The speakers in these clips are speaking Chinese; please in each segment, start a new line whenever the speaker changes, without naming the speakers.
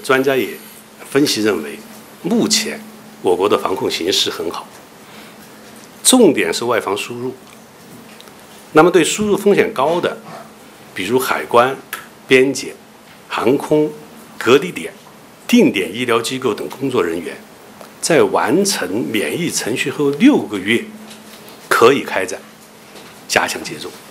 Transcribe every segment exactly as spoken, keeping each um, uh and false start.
专家也分析认为，目前我国的防控形势很好，重点是外防输入。那么对输入风险高的，比如海关、边检、航空、隔离点、定点医疗机构等工作人员，在完成免疫程序后六个月，可以开展加强接种。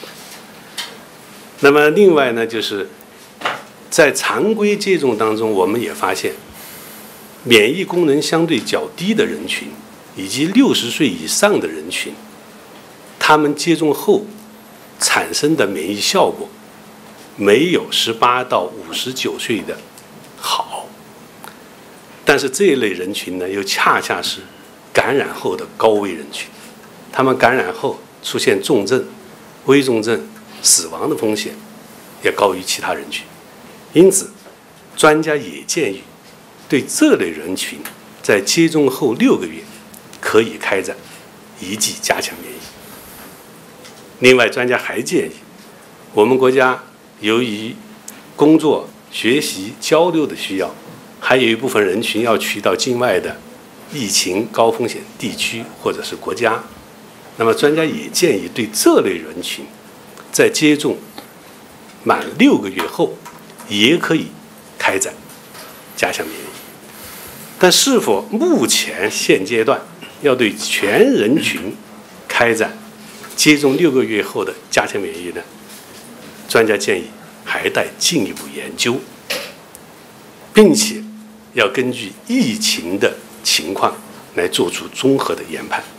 那么另外呢，就是在常规接种当中，我们也发现，免疫功能相对较低的人群，以及六十岁以上的人群，他们接种后产生的免疫效果，没有十八到五十九岁的好。但是这一类人群呢，又恰恰是感染后的高危人群，他们感染后出现重症、危重症、死亡的风险也高于其他人群。因此，专家也建议对这类人群在接种后六个月可以开展一剂加强免疫。另外，专家还建议，我们国家由于工作、学习、交流的需要，还有一部分人群要去到境外的疫情高风险地区或者是国家，那么专家也建议对这类人群在接种满六个月后也可以开展加强免疫。但是否目前现阶段要对全人群开展接种六个月后的加强免疫呢？专家建议还待进一步研究，并且要根据疫情的情况来做出综合的研判。